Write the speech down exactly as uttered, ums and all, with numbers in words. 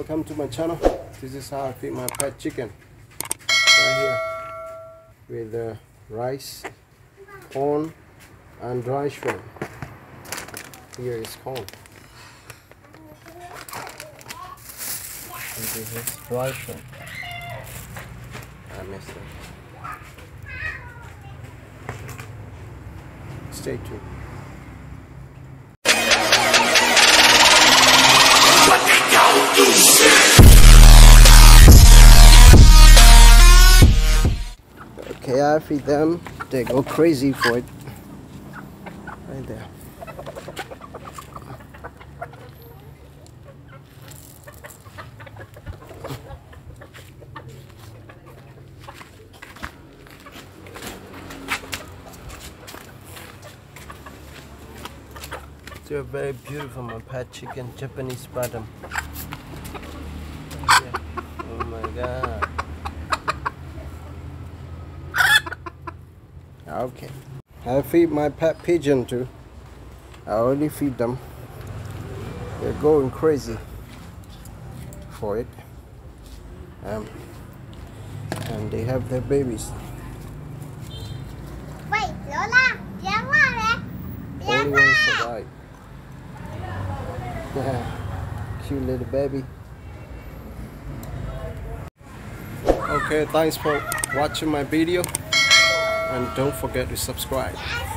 welcome to my channel. This is how I feed my pet chicken. Right here with uh, rice, corn and dry shrimp. Here is corn. And this is dry shrimp. I missed it. Stay tuned. Okay, I feed them. They go crazy for it. Right there. They're very beautiful, my pet chicken, Japanese bottom. Yeah. Oh my god. Okay. I feed my pet pigeon too. I already feed them. They're going crazy for it. Um, and they have their babies. Wait, Lola, Only one survived. Cute little baby. Okay, thanks for watching my video, and don't forget to subscribe.